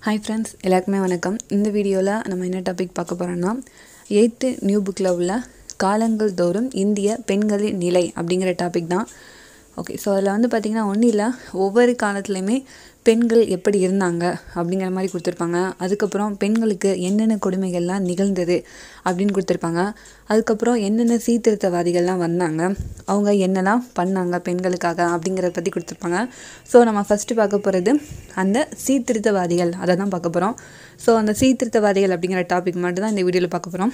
Hi friends, எல்லாருக்குமே வணக்கம். இந்த வீடியோவில் நம்ம என்ன டாபிக் பார்க்க போகிறோன்னா 8th நியூ புக்கில் உள்ள காலங்கள் தோறும் இந்திய பெண்களின் நிலை அப்படிங்கிற டாபிக் தான். ஓகே, ஸோ அதில் வந்து பார்த்திங்கன்னா ஒன்றும் இல்லை, ஒவ்வொரு காலத்துலேயுமே பெண்கள் எப்படி இருந்தாங்க அப்படிங்கிற மாதிரி கொடுத்துருப்பாங்க. அதுக்கப்புறம் பெண்களுக்கு என்னென்ன கொடுமைகள்லாம் நிகழ்ந்தது அப்படின்னு கொடுத்துருப்பாங்க. அதுக்கப்புறம் என்னென்ன சீர்திருத்தவாதிகள்லாம் வந்தாங்க, அவங்க என்னெல்லாம் பண்ணாங்க பெண்களுக்காக அப்படிங்கிறத பற்றி கொடுத்துருப்பாங்க. ஸோ நம்ம ஃபஸ்ட்டு பார்க்க போகிறது அந்த சீர்திருத்தவாதிகள், அதை தான் பார்க்க போகிறோம். ஸோ அந்த சீர்திருத்தவாதிகள் அப்படிங்கிற டாபிக் மட்டும் தான் இந்த வீடியோவில் பார்க்க போகிறோம்.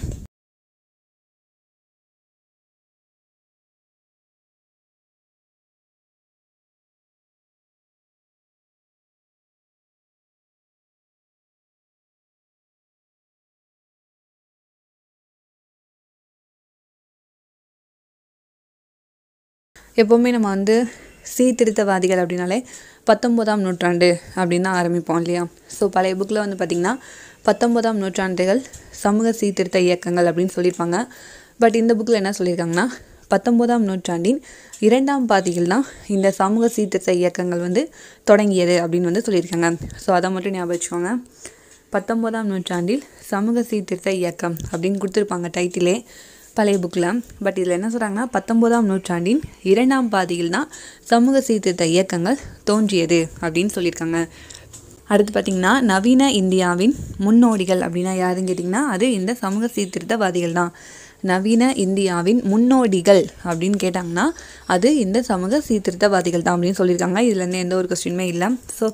எப்போவுமே நம்ம வந்து சீர்திருத்தவாதிகள் அப்படின்னாலே 19ஆம் நூற்றாண்டு அப்படின்னு தான் ஆரம்பிப்போம் இல்லையா? ஸோ பழைய புக்கில் வந்து பார்த்திங்கன்னா 19ஆம் நூற்றாண்டுகள் சமூக சீர்திருத்த இயக்கங்கள் அப்படின்னு சொல்லியிருப்பாங்க. பட் இந்த புக்கில் என்ன சொல்லியிருக்காங்கன்னா 19ஆம் நூற்றாண்டின் 2ஆம் பாதியில் தான் இந்த சமூக சீர்திருத்த இயக்கங்கள் வந்து தொடங்கியது அப்படின்னு வந்து சொல்லியிருக்காங்க. ஸோ அதை மட்டும் ஞாபகம் வச்சுக்கோங்க. 19ஆம் நூற்றாண்டில் சமூக சீர்திருத்த இயக்கம் அப்படின்னு கொடுத்துருப்பாங்க டைட்டிலே பழைய புக்கில். பட் இதில் என்ன சொல்கிறாங்கன்னா 19ஆம் நூற்றாண்டின் 2ஆம் பாதியில் தான் சமூக சீர்திருத்த இயக்கங்கள் தோன்றியது அப்படின்னு சொல்லியிருக்காங்க. அடுத்து பார்த்திங்கன்னா நவீன இந்தியாவின் முன்னோடிகள் அப்படின்னா யாருன்னு கேட்டிங்கன்னா அது இந்த சமூக சீர்திருத்தவாதிகள் தான். நவீன இந்தியாவின் முன்னோடிகள் அப்படின்னு கேட்டாங்கன்னா அது இந்த சமூக சீர்திருத்தவாதிகள் தான் அப்படின்னு சொல்லியிருக்காங்க. இதுலேருந்து எந்த ஒரு கொஸ்டினுமே இல்லை. ஸோ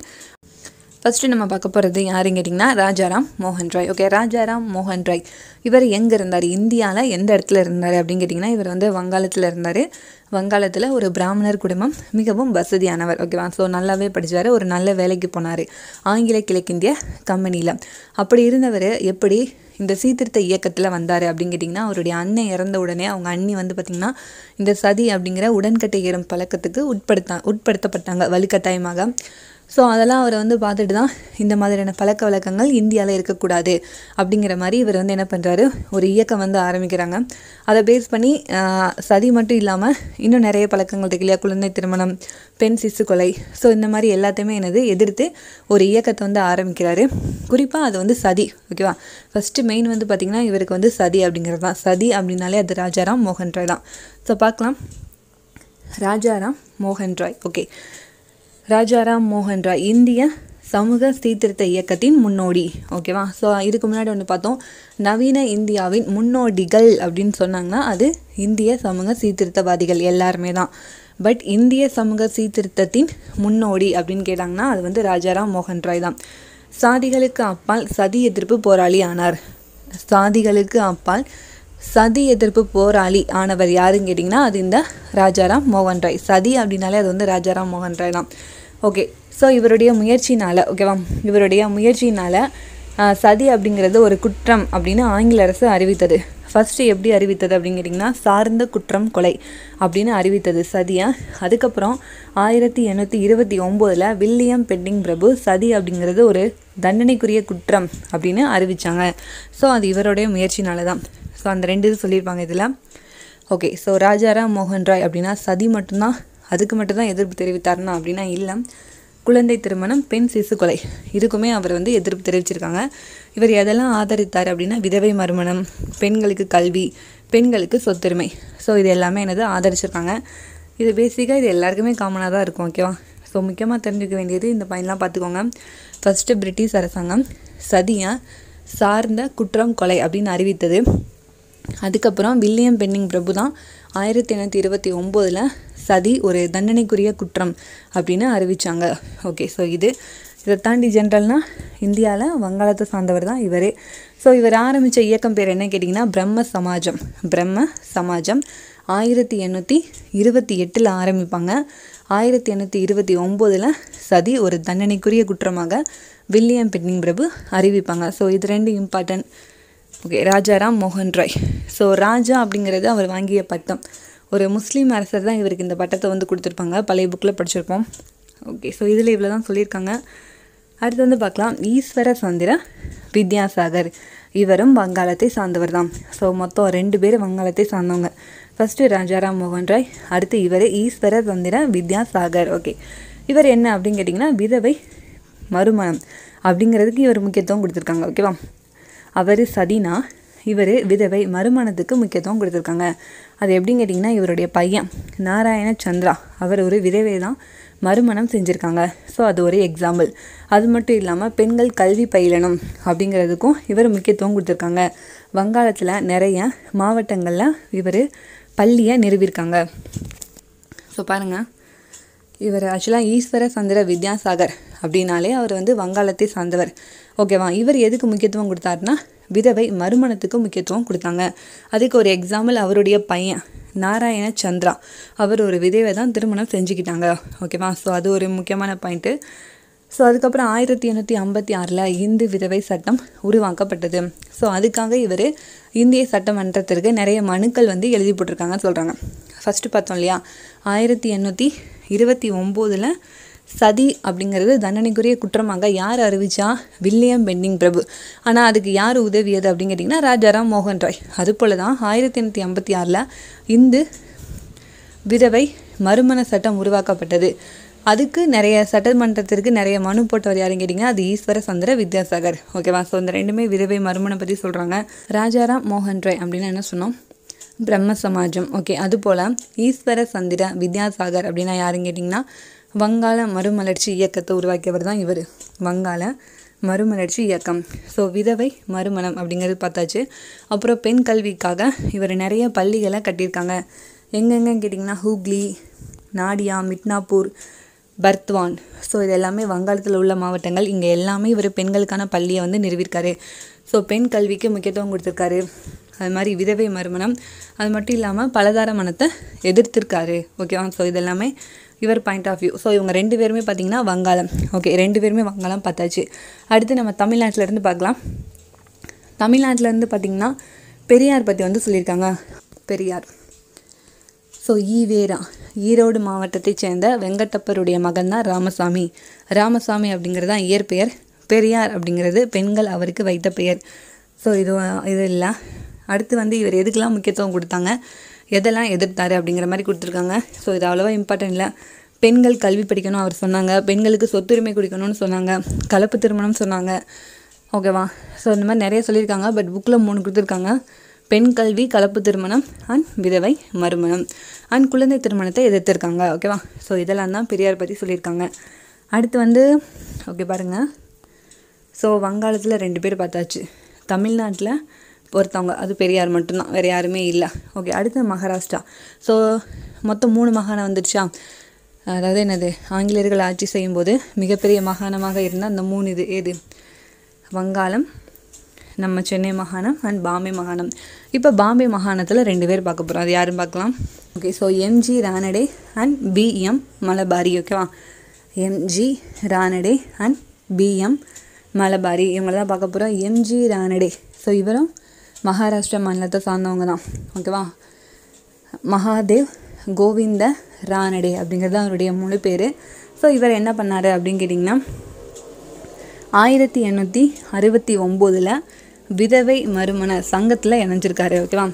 ஃபஸ்ட்டு நம்ம பார்க்க போகிறது யாருன்னு கேட்டிங்கன்னா ராஜாராம் மோகன் ராய். ஓகே, ராஜாராம் மோகன் ராய் இவர் எங்கே இருந்தார், இந்தியாவில் எந்த இடத்துல இருந்தார் அப்படின்னு கேட்டிங்கன்னா இவர் வந்து வங்காளத்தில் இருந்தார். வங்காளத்தில் ஒரு பிராமணர் குடும்பம், மிகவும் வசதியானவர். ஓகேவா? ஸோ நல்லாவே படித்தார், ஒரு நல்ல வேலைக்கு போனார் ஆங்கில கிழக்கிந்திய கம்பெனியில். அப்படி இருந்தவர் எப்படி இந்த சீர்திருத்த இயக்கத்தில் வந்தார் அப்படின்னு கேட்டிங்கன்னா அவருடைய அண்ணன் இறந்த உடனே அவங்க அண்ணி வந்து பார்த்திங்கன்னா இந்த சதி அப்படிங்கிற உடன்கட்டை ஏறும் பழக்கத்துக்கு உட்படுத்தப்பட்டாங்க வலுக்கட்டாயமாக. ஸோ அதெல்லாம் அவர் வந்து பார்த்துட்டு தான் இந்த மாதிரியான பழக்க வழக்கங்கள் இந்தியாவில் இருக்கக்கூடாது அப்படிங்கிற மாதிரி இவர் வந்து என்ன பண்ணுறாரு, ஒரு இயக்கம் வந்து ஆரம்பிக்கிறாங்க. அதை பேஸ் பண்ணி சதி மட்டும் இல்லாமல் இன்னும் நிறைய பழக்கங்கள் இருக்கு இல்லையா, குழந்தை திருமணம், பெண் சிசு கொலை, ஸோ இந்த மாதிரி எல்லாத்தையுமே எதிர்த்து ஒரு இயக்கத்தை வந்து ஆரம்பிக்கிறாரு. குறிப்பாக அது வந்து சதி. ஓகேவா? ஃபஸ்ட்டு மெயின் வந்து பார்த்திங்கன்னா இவருக்கு வந்து சதி அப்படிங்கிறது தான். சதி அப்படின்னாலே அது ராஜாராம் மோகன் ராய் தான். ஸோ பார்க்கலாம், ராஜாராம் மோகன் ராய். ஓகே, ராஜாராம் மோகன் ராய் இந்திய சமூக சீர்திருத்த இயக்கத்தின் முன்னோடி. ஓகேவா? ஸோ இதுக்கு முன்னாடி ஒன்று பார்த்தோம், நவீன இந்தியாவின் முன்னோடிகள் அப்படின்னு சொன்னாங்கன்னா அது இந்திய சமூக சீர்திருத்தவாதிகள் எல்லாருமே தான். பட் இந்திய சமூக சீர்திருத்தத்தின் முன்னோடி அப்படின்னு கேட்டாங்கன்னா அது வந்து ராஜாராம் மோகன் ராய் தான். சாதிகளுக்கு அப்பால் சதி எதிர்ப்பு போராளி ஆனார். சாதிகளுக்கு அப்பால் சதி எதிர்ப்பு போராளி ஆனவர் யாருன்னு கேட்டிங்கன்னா அது இந்த ராஜாராம் மோகன் ராய். சதி அப்படின்னாலே அது வந்து ராஜாராம் மோகன் ராய் தான். ஓகே, ஸோ இவருடைய முயற்சினால், ஓகேவா, இவருடைய முயற்சினால் சதி அப்படிங்கிறது ஒரு குற்றம் அப்படின்னு ஆங்கில அரசு அறிவித்தது. ஃபஸ்ட்டு எப்படி அறிவித்தது அப்படின்னு கேட்டிங்கன்னா சார்ந்த குற்றம் கொலை அப்படின்னு அறிவித்தது சதியை. அதுக்கப்புறம் 1829 வில்லியம் பெண்டிங் பிரபு சதி அப்படிங்கிறது ஒரு தண்டனைக்குரிய குற்றம் அப்படின்னு அறிவித்தாங்க. ஸோ அது இவருடைய முயற்சினால தான். ஸோ அந்த ரெண்டு இது சொல்லியிருப்பாங்க இதில். ஓகே, ஸோ ராஜாராம் மோகன் ராய் அப்படின்னா சதி மட்டும்தான், அதுக்கு மட்டும்தான் எதிர்ப்பு தெரிவித்தார்னா அப்படின்னா இல்லை. குழந்தை திருமணம், பெண் சிசு கொலை இதுக்குமே அவர் வந்து எதிர்ப்பு தெரிவிச்சிருக்காங்க. இவர் எதெல்லாம் ஆதரித்தார் அப்படின்னா விதவை மறுமணம், பெண்களுக்கு கல்வி, பெண்களுக்கு சொத்துரிமை, ஸோ இது எல்லாமே ஆதரிச்சிருக்காங்க. இது பேசிக்காக இது எல்லாருக்குமே காமனாக தான் இருக்கும். ஓகேவா? ஸோ முக்கியமாக தெரிஞ்சுக்க வேண்டியது இந்த பாயிண்ட்லாம் பார்த்துக்கோங்க. ஃபஸ்ட்டு பிரிட்டிஷ் அரசாங்கம் சதியை சார்ந்த குற்றம் கொலை அப்படின்னு அறிவித்தது. அதுக்கப்புறம் வில்லியம் பெண்டிங் பிரபு தான் 1829 சதி ஒரு தண்டனைக்குரிய குற்றம் அப்படின்னு அறிவித்தாங்க. ஓகே, ஸோ இதை தாண்டி ஜென்ரல்னால் இந்தியாவில் வங்காளத்தை சார்ந்தவர் தான் இவரே. ஸோ இவர் ஆரம்பித்த இயக்கம் பேர் என்ன கேட்டிங்கன்னா பிரம்ம சமாஜம். பிரம்ம சமாஜம் 1828 ஆரம்பிப்பாங்க. 1829 சதி ஒரு தண்டனைக்குரிய குற்றமாக வில்லியம் பெண்டிங் பிரபு அறிவிப்பாங்க. ஸோ இது ரெண்டு இம்பார்ட்டன்ட். ஓகே, ராஜாராம் மோகன் ராய். ஸோ ராஜா அப்படிங்கிறது அவர் வாங்கிய பட்டம். ஒரு முஸ்லீம் அரசர் தான் இவருக்கு இந்த பட்டத்தை வந்து கொடுத்துருப்பாங்க, பழைய புக்கில் படிச்சிருப்போம். ஓகே, ஸோ இதில் இவ்வளோ தான் சொல்லியிருக்காங்க. அடுத்து வந்து பார்க்கலாம், ஈஸ்வர சந்திர வித்யாசாகர். இவரும் வங்காளத்தை சார்ந்தவர் தான். ஸோ மொத்தம் 2 பேர் வங்காளத்தை சார்ந்தவங்க. ஃபஸ்ட்டு ராஜாராம் மோகன் ராய், அடுத்து இவர் ஈஸ்வர சந்திர வித்யாசாகர். ஓகே, இவர் என்ன அப்படின்னு கேட்டிங்கன்னா விதவை மறுமணம் அப்படிங்கிறதுக்கு இவர் முக்கியத்துவம் கொடுத்துருக்காங்க. ஓகேவா. அவர் சதினா, இவர் விதவை, மறுமணத்துக்கு முக்கியத்துவம் கொடுத்துருக்காங்க. அது எப்படின்னு கேட்டிங்கன்னா, இவருடைய பையன் நாராயண சந்திரா அவர் ஒரு விதவை தான் மறுமணம் செஞ்சுருக்காங்க. ஸோ அது ஒரு எக்ஸாம்பிள். அது மட்டும் இல்லாமல் பெண்கள் கல்வி பயிலணும் அப்படிங்கிறதுக்கும் இவர் முக்கியத்துவம் கொடுத்துருக்காங்க. வங்காளத்தில் நிறைய மாவட்டங்களில் இவர் பள்ளியை நிறுவியிருக்காங்க. ஸோ பாருங்கள், இவர் ஆக்சுவலாக ஈஸ்வர சந்திர வித்யாசாகர் அப்படின்னாலே அவர் வந்து வங்காளத்தை சார்ந்தவர். ஓகேவா. இவர் எதுக்கு முக்கியத்துவம் கொடுத்தாருன்னா விதவை மறுமணத்துக்கு முக்கியத்துவம் கொடுத்தாங்க. அதுக்கு ஒரு எக்ஸாம்பிள் அவருடைய பையன் நாராயண சந்திரா அவர் ஒரு விதவை தான் திருமணம் செஞ்சுக்கிட்டாங்க. ஓகேவா. ஸோ அது ஒரு முக்கியமான பாயிண்ட்டு. ஸோ அதுக்கப்புறம் 1856 இந்து விதவை சட்டம் உருவாக்கப்பட்டது. ஸோ அதுக்காக இவர் இந்திய சட்டமன்றத்திற்கு நிறைய மனுக்கள் வந்து எழுதி போட்டிருக்காங்கன்னு சொல்கிறாங்க. ஃபஸ்ட்டு பார்த்தோம் இல்லையா, 1829 சதி அப்படிங்கிறது தண்டனைக்குரிய குற்றமாக யார் அறிவிச்சா? வில்லியம் பென்டிங் பிரபு. ஆனால் அதுக்கு யார் உதவியது அப்படின்னு கேட்டிங்கன்னா ராஜாராம் மோகன் ராய். அதுபோல் தான் 1856 இந்து விதவை மறுமண சட்டம் உருவாக்கப்பட்டது. அதுக்கு நிறைய சட்டமன்றத்திற்கு நிறைய மனு போட்டவர் யாருன்னு கேட்டிங்கன்னா அது ஈஸ்வர சந்திர வித்யாசாகர். ஓகேவா. ஸோ இந்த ரெண்டுமே விதவை மறுமணம் பற்றி சொல்கிறாங்க. ராஜாராம் மோகன் ராய் அப்படின்னா என்ன சொன்னோம்? பிரம்ம சமாஜம். ஓகே. அதுபோல் ஈஸ்வர சந்திர வித்யாசாகர் அப்படின்னா யாருன்னு கேட்டிங்கன்னா வங்காள மறுமலர்ச்சி இயக்கத்தை உருவாக்கியவர் தான் இவர். வங்காள மறுமலர்ச்சி இயக்கம். ஸோ விதவை மறுமணம் அப்படிங்கிறது பார்த்தாச்சு. அப்புறம் பெண் கல்விக்காக இவர் நிறைய பள்ளிகளை கட்டியிருக்காங்க. எங்கெங்கன்னு கேட்டிங்கன்னா ஹூக்ளி, நாடியா, மிட்னாப்பூர், பர்த்வான். ஸோ இது எல்லாமே வங்காளத்தில் உள்ள மாவட்டங்கள். இங்கே எல்லாமே இவர் பெண்களுக்கான பள்ளியை வந்து நிறுவியிருக்காரு. ஸோ பெண் கல்விக்கு முக்கியத்துவம் கொடுத்துருக்காரு. அது மாதிரி விதவை மறுமணம், அது மட்டும் இல்லாமல் பலதார மனத்தை எதிர்த்திருக்காரு. ஓகேவா. ஸோ இதெல்லாமே இவர் பாயிண்ட் ஆஃப் வியூ. ஸோ இவங்க 2 பேருமே பார்த்திங்கன்னா வங்காளம். ஓகே, 2 பேருமே வங்காளம் பார்த்தாச்சு. அடுத்து நம்ம தமிழ்நாட்டிலேருந்து பார்க்கலாம். தமிழ்நாட்டிலேருந்து பார்த்திங்கன்னா பெரியார் பற்றி வந்து சொல்லியிருக்காங்க. பெரியார் ஸோ ஈவேரா ஈரோடு மாவட்டத்தை சேர்ந்த வெங்கடப்பருடைய மகன் தான் ராமசாமி. ராமசாமி அப்படிங்கிறது தான் இயற்பெயர். பெரியார் அப்படிங்கிறது பெண்கள் அவருக்கு வைத்த பெயர். ஸோ இது இல்லை. அடுத்து வந்து இவர் எதுக்கெல்லாம் முக்கியத்துவம் கொடுத்தாங்க, எதெல்லாம் எதிர்த்தாரு அப்படிங்கிற மாதிரி கொடுத்துருக்காங்க. ஸோ இது அவ்வளோவா இம்பார்ட்டன்ட் இல்லை. பெண்கள் கல்வி படிக்கணும் அவர் சொன்னாங்க. பெண்களுக்கு சொத்துரிமை கொடுக்கணும்னு சொன்னாங்க. கலப்பு திருமணம் சொன்னாங்க. ஓகேவா. ஸோ இந்த மாதிரி நிறைய சொல்லியிருக்காங்க. பட் புக்கில் 3 கொடுத்துருக்காங்க. பெண் கல்வி, கலப்பு திருமணம் அண்ட் விதவை மறுமணம் அண்ட் குழந்தை திருமணத்தை எதிர்த்திருக்காங்க. ஓகேவா. ஸோ இதெல்லாம் தான் பெரியார் பற்றி சொல்லியிருக்காங்க. அடுத்து வந்து ஓகே பாருங்கள். ஸோ வங்காளத்தில் 2 பேர் பார்த்தாச்சு. தமிழ்நாட்டில் ஒருத்தவங்க, அது பெரியார் மட்டும்தான், வேறு யாருமே இல்லை. ஓகே. அடுத்து மகாராஷ்டிரா. ஸோ மொத்தம் 3 மாகாணம் வந்துடுச்சா. அதாவது என்னது, ஆங்கிலேயர்கள் ஆட்சி செய்யும்போது மிகப்பெரிய மாகாணமாக இருந்தால் அந்த 3 இது ஏது? வங்காளம், நம்ம சென்னை மாகாணம் அண்ட் பாம்பே மாகாணம். இப்போ பாம்பே மாகாணத்தில் 2 பேர் பார்க்க போகிறோம். அது யாரும் பார்க்கலாம். Okay. So MG Ranade and BM Malabari. ஓகேவா. MG Ranade and BM Malabari இவங்கள தான் பார்க்க போகிறோம். எம்ஜி ரானடே ஸோ இவரும் மகாராஷ்டிரா மாநிலத்தை சார்ந்தவங்க தான். ஓகேவா. மகாதேவ் கோவிந்த ரானடே அப்படிங்கிறது அவருடைய முழு பேர். ஸோ இவர் என்ன பண்ணார் அப்படின்னு கேட்டிங்கன்னா 1869 விதவை மறுமண சங்கத்தில் இணைஞ்சிருக்காரு. ஓகேவா.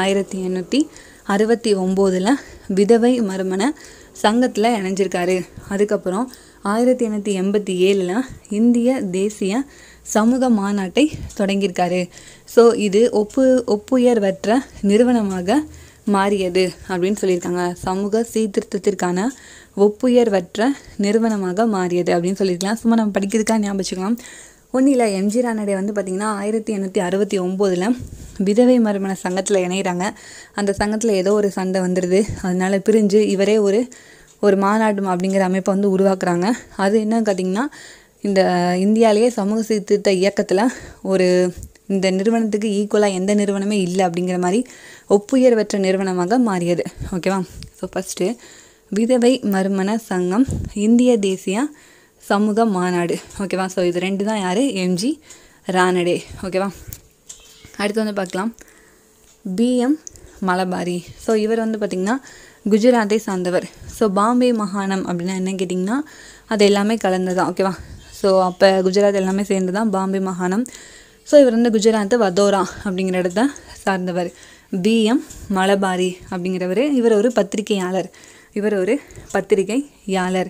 1869 விதவை மறுமண சங்கத்தில் இணைஞ்சிருக்காரு. அதுக்கப்புறம் 1887 இந்திய தேசிய சமூக மாநாட்டை தொடங்கியிருக்காரு. ஸோ இது ஒப்புயர்வற்ற நிறுவனமாக மாறியது அப்படின்னு சொல்லியிருக்காங்க. சமூக சீர்திருத்தத்திற்கான ஒப்புயர்வற்ற நிறுவனமாக மாறியது அப்படின்னு சொல்லியிருக்கலாம். சும்மா நம்ம படிக்கிறதுக்காக ஞாபகம் வச்சுக்கலாம். ஒன்றும் இல்லை. எம்ஜி ரானடே வந்து பார்த்திங்கன்னா 1869 விதவை மறுமண சங்கத்தில் இணைகிறாங்க. அந்த சங்கத்தில் ஏதோ ஒரு சண்டை வந்துடுது. அதனால் பிரிஞ்சு இவரே ஒரு மாநாடு அப்படிங்கிற அமைப்பை வந்து உருவாக்குறாங்க. அது என்னன்னு பார்த்திங்கன்னா இந்த இந்தியாவிலேயே சமூக சீர்திருத்த இயக்கத்தில் இந்த நிறுவனத்துக்கு ஈக்குவலாக எந்த நிறுவனமே இல்லை அப்படிங்கிற மாதிரி ஒப்புயர்வற்ற நிறுவனமாக மாறியது. ஓகேவா. ஸோ ஃபஸ்ட்டு விதவை மறுமண சங்கம், இந்திய தேசிய சமூக மாநாடு. ஓகேவா. ஸோ இது 2 தான் யார்? எம்ஜி ரானடே. ஓகேவா. அடுத்து வந்து பார்க்கலாம் பிஎம் மலபாரி. ஸோ இவர் வந்து பார்த்திங்கன்னா குஜராத்தை சார்ந்தவர். ஸோ பாம்பே மாகாணம் அப்படின்னா என்ன கேட்டிங்கன்னா அது எல்லாமே கலந்ததான். ஓகேவா. ஸோ அப்போ குஜராத் எல்லாமே சேர்ந்து தான் பாம்பே மாகாணம். ஸோ இவர் வந்து குஜராத் வதோரா அப்படிங்கிற இடத்த சார்ந்தவர். பிஎம் மலபாரி அப்படிங்கிறவர் இவர் ஒரு பத்திரிகையாளர்.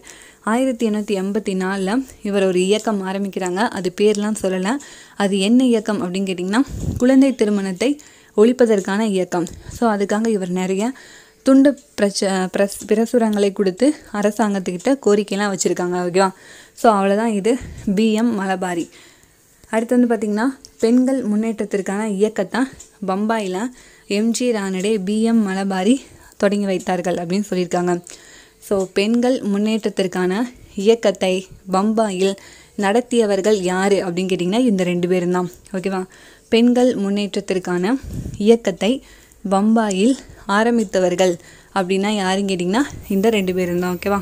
1884 இவர் ஒரு இயக்கம் ஆரம்பிக்கிறாங்க. அது பேர்லாம் சொல்லலை. அது என்ன இயக்கம் அப்படின்னு கேட்டிங்கன்னா குழந்தை திருமணத்தை ஒழிப்பதற்கான இயக்கம். ஸோ அதுக்காக இவர் நிறைய துண்டு பிரசுரங்களை கொடுத்து அரசாங்கத்துக்கிட்ட கோரிக்கைலாம் வச்சுருக்காங்க. ஓகேவா? ஸோ அவ்வளோதான். இது பிஎம் மலபாரி. அடுத்து வந்து பார்த்திங்கன்னா பெண்கள் முன்னேற்றத்திற்கான இயக்கத்தை பம்பாயில் எம்ஜி ரானடே பிஎம் மலபாரி தொடங்கி வைத்தார்கள் அப்படின்னு சொல்லியிருக்காங்க. ஸோ பெண்கள் முன்னேற்றத்திற்கான இயக்கத்தை பம்பாயில் நடத்தியவர்கள் யார் அப்படின்னு கேட்டிங்கன்னா இந்த 2 பேரும் தான். ஓகேவா? பெண்கள் முன்னேற்றத்திற்கான இயக்கத்தை பம்பாயில் ஆரம்பித்தவர்கள் அப்படின்னா யாருன்னு கேட்டிங்கன்னா இந்த 2 பேரும் தான். ஓகேவா?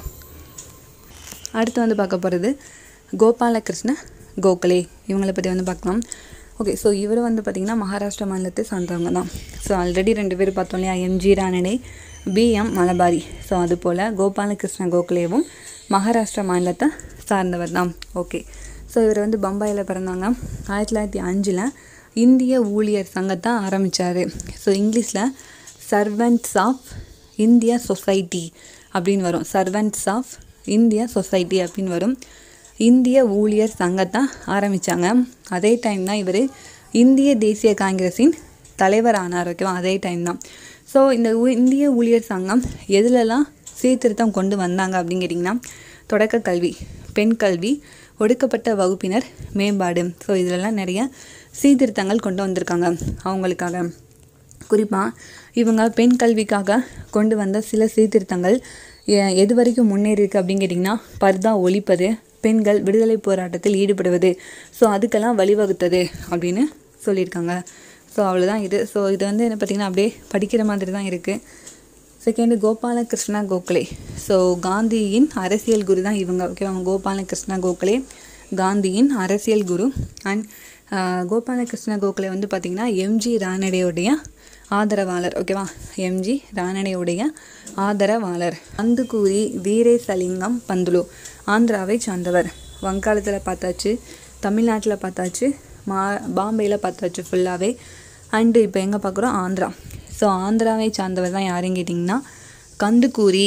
அடுத்து வந்து பார்க்க போகிறது கோபாலகிருஷ்ண கோகலே. இவங்களை பற்றி வந்து பார்க்கலாம். ஓகே, ஸோ இவர் வந்து பார்த்திங்கன்னா மகாராஷ்டிரா மாநிலத்தை சார்ந்தவங்க தான். ஸோ ஆல்ரெடி 2 பேர் பார்த்தோம் இல்லையா, MG Ranade, BM Malabari. So அதுபோல் கோபாலகிருஷ்ண கோகலேவும் மகாராஷ்டிரா மாநிலத்தை சார்ந்தவர் தான். ஓகே, ஸோ இவர் வந்து பம்பாயில் பிறந்தாங்க. 1905 இந்திய ஊழியர் சங்கத்தை ஆரம்பித்தார். ஸோ இங்கிலீஷில் சர்வெண்ட்ஸ் ஆஃப் இந்தியா சொசைட்டி அப்படின்னு வரும். சர்வெண்ட்ஸ் ஆஃப் இந்தியா சொசைட்டி அப்படின்னு வரும். இந்திய ஊழியர் சங்கத்தை ஆரம்பித்தாங்க. அதே டைம் தான் இவர் இந்திய தேசிய காங்கிரஸின் தலைவர் ஆனார். ஓகேவா? அதே டைம் தான். ஸோ இந்த இந்திய ஊழியர் சங்கம் எதுலலாம் சீர்திருத்தம் கொண்டு வந்தாங்க அப்படின்னு கேட்டிங்கன்னா தொடக்க கல்வி, பெண் கல்வி, ஒடுக்கப்பட்ட வகுப்பினர் மேம்பாடு. ஸோ இதிலெல்லாம் நிறைய சீர்திருத்தங்கள் கொண்டு வந்திருக்காங்க அவங்களுக்காக. குறிப்பாக இவங்க பெண் கல்விக்காக கொண்டு வந்த சில சீர்திருத்தங்கள் எது வரைக்கும் முன்னேறிருக்கு அப்படின்னு கேட்டிங்கன்னா பர்தா ஒழிப்பது, பெண்கள் விடுதலை போராட்டத்தில் ஈடுபடுவது, ஸோ அதுக்கெல்லாம் வழிவகுத்தது அப்படின்னு சொல்லியிருக்காங்க. ஸோ அவ்வளோதான் இது. ஸோ இது வந்து என்ன பார்த்திங்கன்னா அப்படியே படிக்கிற மாதிரி தான் இருக்குது. செகண்டு கோபாலகிருஷ்ண கோகலே. ஸோ காந்தியின் அரசியல் குரு தான் இவங்க. ஓகேவா? கோபாலகிருஷ்ண கோகலே காந்தியின் அரசியல் குரு. அண்ட் கோபாலகிருஷ்ண கோகலே வந்து பார்த்திங்கன்னா எம்ஜி ரானடேவுடைய ஆதரவாளர். ஓகேவா? எம்ஜி ரானடேவுடைய ஆதரவாளர். கந்துக்கூரி வீரேசலிங்கம் பந்துலு ஆந்திராவை சார்ந்தவர். வங்காளத்தில் பார்த்தாச்சு, தமிழ்நாட்டில் பார்த்தாச்சு, பாம்பேயில் பார்த்தாச்சு ஃபுல்லாகவே. அண்டு இப்போ எங்கே பார்க்குறோம்? ஆந்திரா. ஸோ ஆந்திராவை சார்ந்தவர் தான் யாருன்னு கேட்டிங்கன்னா கந்துக்கூரி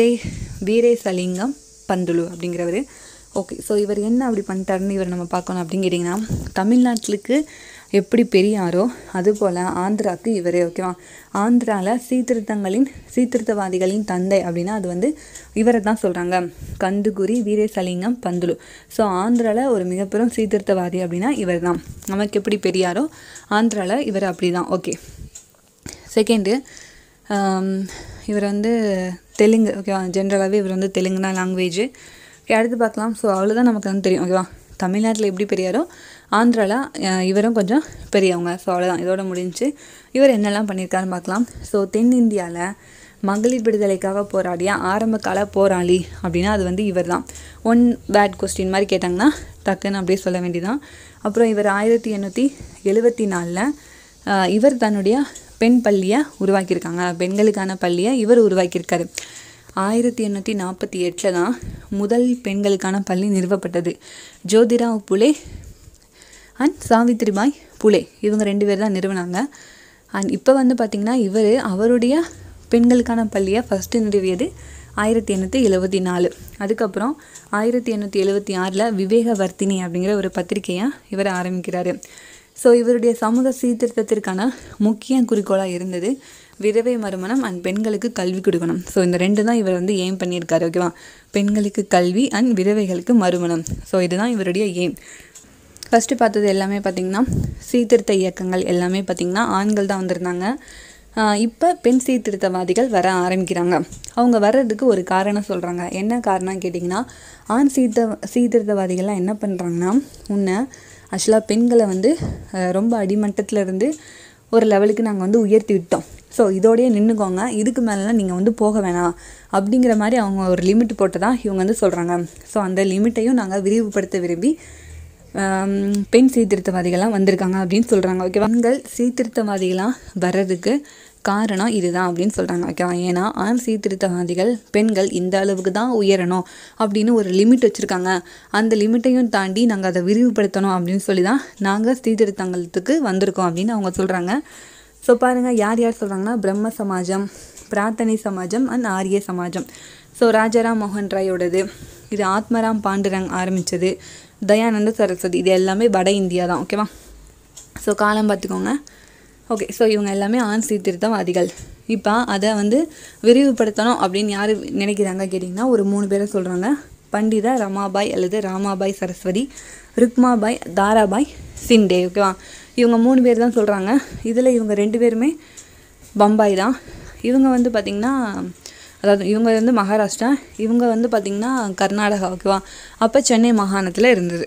வீரேசலிங்கம் பந்துலு அப்படிங்கிறவர். ஓகே, ஸோ இவர் என்ன அப்படி பண்ணிட்டாருன்னு இவர் நம்ம பார்க்கணும் அப்படின்னு கேட்டிங்கன்னா தமிழ்நாட்டுக்கு எப்படி பெரியாரோ அதுபோல் ஆந்திராவுக்கு இவரே. ஓகேவா? ஆந்திராவில் சீர்திருத்தவாதிகளின் தந்தை அப்படின்னா அது வந்து இவரை தான் சொல்கிறாங்க, கந்துகுரி வீரேசலிங்கம் பந்துலு. ஸோ ஆந்திராவில் ஒரு மிகப்பெரும் சீர்திருத்தவாதி அப்படின்னா இவர் தான். நமக்கு எப்படி பெரியாரோ ஆந்திராவில் இவர் அப்படி தான். ஓகே, செகண்டு இவர் வந்து தெலுங்கு. ஓகேவா? ஜென்ரலாகவே இவர் வந்து தெலுங்கு தான் லாங்குவேஜ். அடுத்து பார்க்கலாம். ஸோ அவ்வளோதான் நமக்கு வந்து தெரியும். ஓகேவா? தமிழ்நாட்டில் எப்படி பெரியாரோ ஆந்திராவில் இவரும் கொஞ்சம் பெரியவங்க. ஸோ அவ்வளோதான், இதோட முடிஞ்சு. இவர் என்னெல்லாம் பண்ணியிருக்காருன்னு பார்க்கலாம். ஸோ தென்னிந்தியாவில் மகளிர் விடுதலைக்காக போராடிய ஆரம்ப கால போராளி அப்படின்னா அது வந்து இவர் தான். ஒன் பேட் கொஸ்டின் மாதிரி கேட்டாங்கன்னா டக்குன்னு அப்படியே சொல்ல வேண்டியதான். அப்புறம் இவர் 1874 இவர் தன்னுடைய பெண் பள்ளியை உருவாக்கியிருக்காங்க. பெண்களுக்கான பள்ளியை இவர் உருவாக்கியிருக்காரு. 1848 தான் முதல் பெண்களுக்கான பள்ளி நிறுவப்பட்டது. ஜோதிராவ் புலே அண்ட் சாவித்ரிபாய் புலே இவங்க 2 பேர் தான் நிறுவனாங்க. அண்ட் இப்போ வந்து பார்த்திங்கன்னா இவர் அவருடைய பெண்களுக்கான பள்ளியை ஃபஸ்ட்டு நிறுவியது 1874. அதுக்கப்புறம் 1876 விவேகவர்த்தினி அப்படிங்கிற ஒரு பத்திரிகையை இவர் ஆரம்பிக்கிறாரு. ஸோ இவருடைய சமூக சீர்திருத்தத்திற்கான முக்கிய குறிக்கோளாக இருந்தது விதவை மறுமணம் அண்ட் பெண்களுக்கு கல்வி கொடுக்கணும். ஸோ இந்த 2 தான் இவர் வந்து எய்ம் பண்ணியிருக்காரு. ஓகேவா? பெண்களுக்கு கல்வி அண்ட் விதவைகளுக்கு மறுமணம். ஸோ இதுதான் இவருடைய எய்ம். ஃபஸ்ட்டு பார்த்தது எல்லாமே பார்த்திங்கன்னா சீர்திருத்த இயக்கங்கள் எல்லாமே பார்த்திங்கன்னா ஆண்கள் தான் வந்திருந்தாங்க. இப்போ பெண் சீர்திருத்தவாதிகள் வர ஆரம்பிக்கிறாங்க. அவங்க வர்றதுக்கு ஒரு காரணம் சொல்கிறாங்க. என்ன காரணம் கேட்டிங்கன்னா ஆண் சீர்திருத்தவாதிகள்லாம் என்ன பண்ணுறாங்கன்னா ஆக்சுவலாக பெண்களை வந்து ரொம்ப அடிமட்டத்தில் இருந்து ஒரு லெவலுக்கு நாங்கள் வந்து உயர்த்தி விட்டோம். ஸோ இதோடையே நின்றுக்கோங்க, இதுக்கு மேலெலாம் நீங்கள் வந்து போக வேணாம் அப்படிங்கிற மாதிரி அவங்க ஒரு லிமிட் போட்டதாக இவங்க வந்து சொல்கிறாங்க. ஸோ அந்த லிமிட்டையும் நாங்கள் விரிவுபடுத்த விரும்பி பெண் சீர்திருத்தவாதிகள்லாம் வந்திருக்காங்க அப்படின்னு சொல்கிறாங்க. ஓகே, பெண்கள் சீர்திருத்தவாதிகளாக வர்றதுக்கு காரணம் இதுதான் அப்படின்னு சொல்கிறாங்க. ஓகேவா? ஏன்னா ஆண் சீர்திருத்தவாதிகள் பெண்கள் இந்த அளவுக்கு தான் உயரணும் அப்படின்னு ஒரு லிமிட் வச்சுருக்காங்க. அந்த லிமிட்டையும் தாண்டி நாங்கள் அதை விரிவுபடுத்தணும் அப்படின்னு சொல்லி தான் நாங்கள் சீர்திருத்தங்களுக்கு வந்திருக்கோம் அப்படின்னு அவங்க சொல்கிறாங்க. ஸோ பாருங்கள், யார் யார் சொல்கிறாங்கன்னா பிரம்ம சமாஜம், பிரார்த்தனை சமாஜம் அண்ட் ஆரிய சமாஜம். ஸோ ராஜாராம் மோகன் ராயோடது இது ஆத்மராம் பாண்டுரங் ஆரம்பித்தது, தயானந்த சரஸ்வதி, இது எல்லாமே வட இந்தியா தான். ஓகேவா? ஸோ காலம் பார்த்துக்கோங்க. ஓகே, ஸோ இவங்க எல்லாமே ஆண் சீர்திருத்தவாதிகள். இப்போ அதை வந்து விரிவுபடுத்தணும் அப்படின்னு யார் நினைக்கிறாங்க கேட்டிங்கன்னா ஒரு 3 பேரை சொல்கிறாங்க. பண்டித ரமாபாய் அல்லது ராமாபாய் சரஸ்வதி, ருக்மாபாய், தாராபாய் சிண்டே. ஓகேவா? இவங்க 3 பேர் தான் சொல்கிறாங்க. இதில் இவங்க 2 பேருமே பம்பாய் தான். இவங்க வந்து பார்த்திங்கன்னா அதாவது இவங்க வந்து மகாராஷ்டிரா, இவங்க வந்து பார்த்திங்கன்னா கர்நாடகா. ஓகேவா? அப்போ சென்னை மாகாணத்தில் இருந்தது.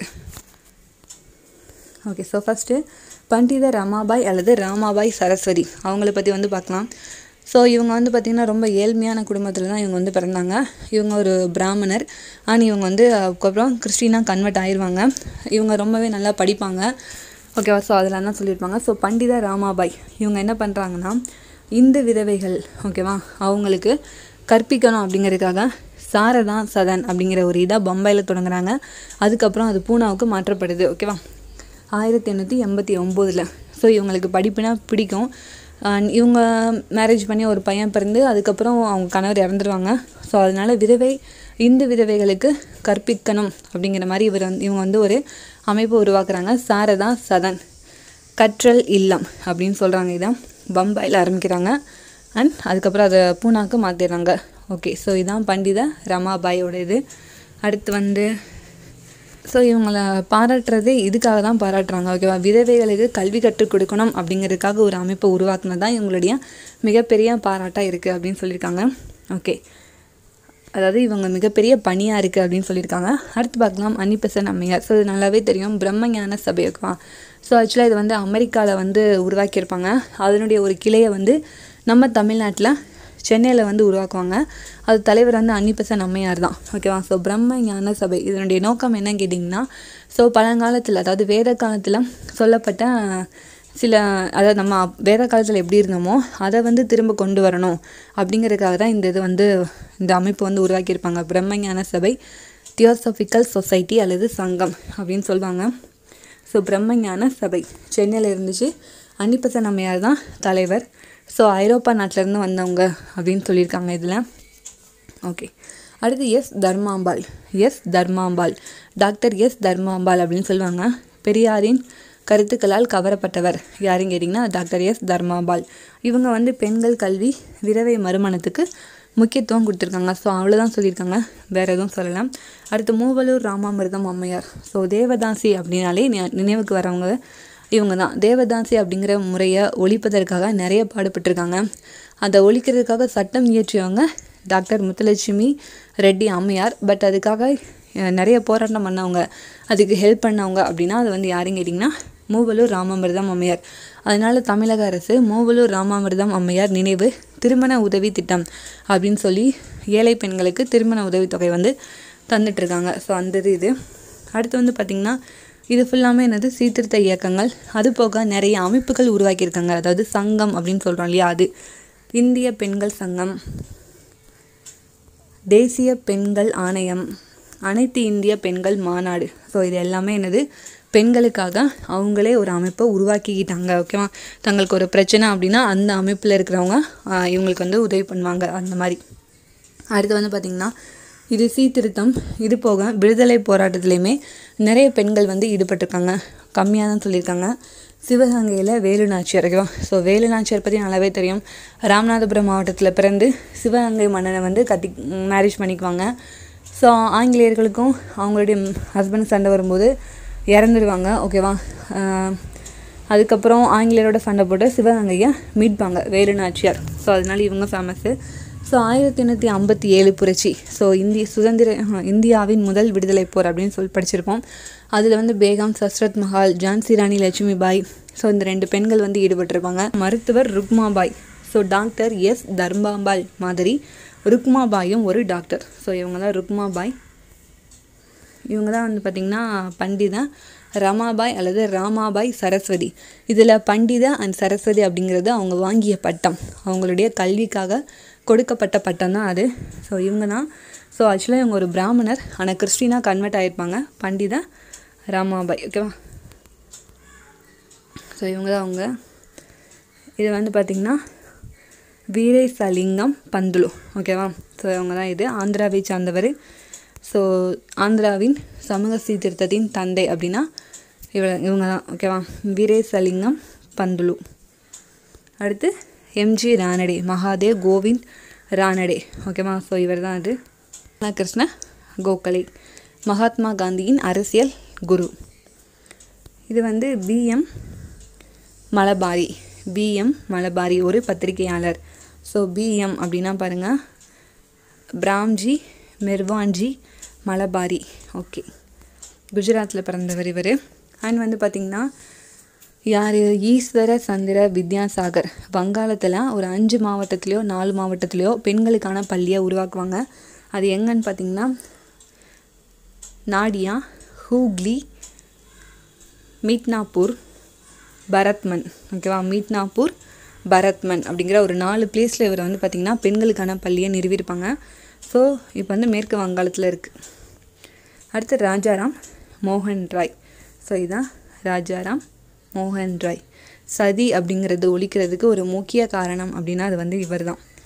Okay, so first Pandita Ramabai அல்லது ராமாபாய் சரஸ்வதி அவங்கள பற்றி வந்து பார்க்கலாம். ஸோ இவங்க வந்து பார்த்திங்கன்னா ரொம்ப ஏழ்மையான குடும்பத்தில் தான் இவங்க வந்து பிறந்தாங்க. இவங்க ஒரு பிராமணர். ஆனால் இவங்க வந்து அதுக்கப்புறம் கிறிஸ்டினாக கன்வெர்ட் ஆயிடுவாங்க. இவங்க ரொம்பவே நல்லா படிப்பாங்க. ஓகேவா? ஸோ அதெல்லாம் தான் சொல்லியிருப்பாங்க. ஸோ பண்டித ராமாபாய் இவங்க என்ன பண்ணுறாங்கன்னா இந்து விதவைகள், ஓகேவா, அவங்களுக்கு கற்பிக்கணும் அப்படிங்கிறதுக்காக சாரதா சதன் அப்படிங்கிற ஒரு இதாக பம்பாயில் தொடங்குறாங்க. அதுக்கப்புறம் அது பூனாவுக்கு மாற்றப்படுது. ஓகேவா? 1889. ஸோ இவங்களுக்கு படிப்புனா பிடிக்கும். இவங்க மேரேஜ் பண்ணி ஒரு பையன் பிறந்து அதுக்கப்புறம் அவங்க கணவர் இறந்துருவாங்க. ஸோ அதனால் இந்து விதவைகளுக்கு கற்பிக்கணும் அப்படிங்கிற மாதிரி இவங்க வந்து ஒரு அமைப்பு உருவாக்குறாங்க. சாரதா சதன் கற்றல் இல்லம் அப்படின்னு சொல்கிறாங்க. இதை பம்பாயில் ஆரம்பிக்கிறாங்க. அண்ட் அதுக்கப்புறம் அதை பூனாக்கு மாற்றிடுறாங்க. ஓகே, ஸோ இதுதான் பண்டித ரமாபாயோட இது. அடுத்து வந்து ஸோ இவங்களை பாராட்டுறதே இதுக்காக தான் பாராட்டுறாங்க. ஓகேவா? விதவைகளுக்கு கல்வி கற்றுக் கொடுக்கணும் அப்படிங்கிறதுக்காக ஒரு அமைப்பை உருவாக்குனது தான் இவங்களுடைய மிகப்பெரிய பாராட்டாக இருக்குது அப்படின்னு சொல்லியிருக்காங்க. ஓகே, அதாவது இவங்க மிகப்பெரிய பணியாக இருக்குது அப்படின்னு சொல்லியிருக்காங்க. அடுத்து பார்க்கலாம் அன்னிபெசன்ட் அம்மையார். ஸோ இது நல்லாவே தெரியும், பிரம்மஞான சபை. ஓகேவா? ஸோ ஆக்சுவலாக இது வந்து அமெரிக்காவில் வந்து உருவாக்கியிருப்பாங்க. அதனுடைய ஒரு கிளையை வந்து நம்ம தமிழ்நாட்டில் சென்னையில் வந்து உருவாக்குவாங்க. அது தலைவர் வந்து அன்னிபெசன்ட் அம்மையார் தான். ஓகேவா? ஸோ பிரம்ம ஞான சபை இதனுடைய நோக்கம் என்னன்னு கேட்டிங்கன்னா, ஸோ பழங்காலத்தில் அதாவது வேத காலத்தில் சொல்லப்பட்ட சில, அதாவது நம்ம வேத காலத்தில் எப்படி இருந்தோமோ அதை வந்து திரும்ப கொண்டு வரணும் அப்படிங்கிறதுக்காக தான் இந்த அமைப்பு வந்து உருவாக்கியிருப்பாங்க. பிரம்ம ஞான சபை தியோசபிக்கல் சொசைட்டி அல்லது சங்கம் அப்படின்னு சொல்லுவாங்க. ஸோ பிரம்ம ஞான சபை சென்னையில் இருந்துச்சு. அன்னிபெசன்ட் அம்மையார் தான் தலைவர். ஸோ ஐரோப்பா நாட்டிலேருந்து வந்தவங்க அப்படின்னு சொல்லியிருக்காங்க இதில். ஓகே, அடுத்து தர்மாம்பாள் டாக்டர் தர்மாம்பாள் அப்படின்னு சொல்லுவாங்க. பெரியாரின் கருத்துக்களால் கவரப்பட்டவர் யாருன்னு கேட்டிங்கன்னா டாக்டர் தர்மாம்பாள். இவங்க வந்து பெண்கள் கல்வி, விதவை மறுமணத்துக்கு முக்கியத்துவம் கொடுத்துருக்காங்க. ஸோ அவ்வளோதான் சொல்லியிருக்காங்க, வேறு எதுவும் சொல்லலாம். அடுத்து மூவலூர் ராமாமிர்தம் அம்மையார். ஸோ தேவதாசி அப்படின்னாலே நினைவுக்கு வரவங்க இவங்க தான். தேவதாசி அப்படிங்கிற முறையை ஒழிப்பதற்காக நிறைய பாடுபட்டிருக்காங்க. அதை ஒழிக்கிறதுக்காக சட்டம் இயற்றியவங்க doctor Muthulakshmi Reddy Ammaiyar. But அதுக்காக நிறைய போராட்டம் பண்ணவங்க, அதுக்கு ஹெல்ப் பண்ணவங்க அப்படின்னா அது வந்து யாருன்னு கேட்டிங்கன்னா மூவலூர் ராமாமிர்தம் அம்மையார். அதனால் தமிழக அரசு மூவலூர் ராமாமிர்தம் அம்மையார் நினைவு திருமண உதவி திட்டம் அப்படின்னு சொல்லி ஏழை பெண்களுக்கு திருமண உதவித்தொகை வந்து தந்துட்டுருக்காங்க. ஸோ அந்த இது அடுத்து வந்து பார்த்திங்கன்னா இது ஃபுல்லாமே என்னது சீர்திருத்த இயக்கங்கள். அது போக நிறைய அமைப்புகள் உருவாக்கியிருக்காங்க. அதாவது சங்கம் அப்படின்னு சொல்கிறோம் இல்லையா, அது இந்திய பெண்கள் சங்கம், தேசிய பெண்கள் ஆணையம், அனைத்து இந்திய பெண்கள் மாநாடு. ஸோ இது எல்லாமே என்னது பெண்களுக்காக அவங்களே ஒரு அமைப்பை உருவாக்கிக்கிட்டாங்க. ஓகேவா? தங்களுக்கு ஒரு பிரச்சனை அப்படின்னா அந்த அமைப்பில் இருக்கிறவங்க இவங்களுக்கு வந்து உதவி பண்ணுவாங்க அந்த மாதிரி. அடுத்து வந்து பார்த்திங்கன்னா இது சீர்திருத்தம். இது போக விடுதலை போராட்டத்துலேயுமே நிறைய பெண்கள் வந்து ஈடுபட்டிருக்காங்க. கம்மியாக தான் சொல்லியிருக்காங்க. சிவகங்கையில் வேலுநாச்சியார். ஓகேவா? ஸோ வேலுநாச்சியார் பற்றி நல்லாவே தெரியும். ராமநாதபுரம் மாவட்டத்தில் பிறந்து சிவகங்கை மன்னனை வந்து மேரேஜ் பண்ணிக்குவாங்க. ஸோ ஆங்கிலேயர்களுக்கும் அவங்களுடைய ஹஸ்பண்ட் சண்டை வரும்போது இறந்துடுவாங்க. ஓகேவா? அதுக்கப்புறம் ஆங்கிலேயரோட சண்டை போட்டு சிவகங்கையை மீட்பாங்க வேலுநாச்சியார். ஸோ அதனால இவங்க ஃபேமஸ்ஸு. ஸோ 1857 புரட்சி. ஸோ இந்தியாவின் முதல் விடுதலை போர் அப்படின்னு சொல்லி படிச்சிருப்போம். அதில் வந்து பேகம் சஸ்ரத் மஹால், ஜான்சி ராணி லட்சுமிபாய், ஸோ இந்த 2 பெண்கள் வந்து ஈடுபட்டிருப்பாங்க. மருத்துவர் ருக்மாபாய். ஸோ டாக்டர் தர்மாம்பாள் மாதிரி ருக்மாபாயும் ஒரு டாக்டர். ஸோ இவங்க தான் ருக்மாபாய். இவங்க தான் வந்து பார்த்திங்கன்னா பண்டித ரமாபாய் அல்லது ராமாபாய் சரஸ்வதி. இதில் பண்டித அண்ட் சரஸ்வதி அப்படிங்கிறது அவங்க வாங்கிய பட்டம், அவங்களுடைய கல்விக்காக கொடுக்கப்பட்ட பட்டம் தான் அது. ஸோ இவங்க தான். ஸோ ஆக்சுவலாக இவங்க ஒரு பிராமணர், ஆனால் கிறிஸ்டினாக கன்வெர்ட் ஆகிருப்பாங்க. பண்டித ராமாபாய். ஓகேவா? ஸோ இவங்க தான் அவங்க. இது வந்து பார்த்திங்கன்னா வீரேசலிங்கம் பந்துலு. ஓகேவா? ஸோ இவங்க தான் இது ஆந்திராவை சார்ந்தவர். ஸோ ஆந்திராவின் சமூக சீர்திருத்தத்தின் தந்தை அப்படின்னா இவங்க தான். ஓகேவா? வீரேசலிங்கம் பந்துலு. அடுத்து எம்ஜி ரானடே, மகாதேவ் கோவிந்த் ரானடே. ஓகேவா? ஸோ இவர் தான் அது. கிருஷ்ண கோகலே, மகாத்மா காந்தியின் அரசியல் குரு. இது வந்து பிஎம் மலபாரி ஒரு பத்திரிகையாளர். ஸோ பிஎம் அப்படின்னா பாருங்கள், பிராம்ஜி மெர்வான்ஜி மலபாரி. ஓகே, குஜராத்தில் பிறந்தவர் இவர். அண்ட் வந்து பார்த்திங்கன்னா யார், ஈஸ்வர சந்திர வித்யாசாகர். வங்காளத்தில் ஒரு 5 மாவட்டத்துலேயோ 4 மாவட்டத்துலேயோ பெண்களுக்கான பள்ளியை உருவாக்குவாங்க. அது எங்கன்னு பார்த்திங்கன்னா நாடியா, ஹூக்ளி, மிட்னாப்பூர், பரத்மன். ஓகேவா? மிட்னாப்பூர், பரத்மன் அப்படிங்கிற ஒரு 4 பிளேஸில் இவர் வந்து பார்த்திங்கன்னா பெண்களுக்கான பள்ளியை நிறுவியிருப்பாங்க. ஸோ இப்போ வந்து மேற்கு வங்காளத்தில் இருக்குது. அடுத்து ராஜாராம் மோகன் ராய். ஸோ இதுதான் ராஜாராம் மோகன் ராய். சதி அப்படிங்கிறது ஒழிக்கிறதுக்கு ஒரு முக்கிய காரணம் அப்படின்னா அது வந்து இவர் தான்.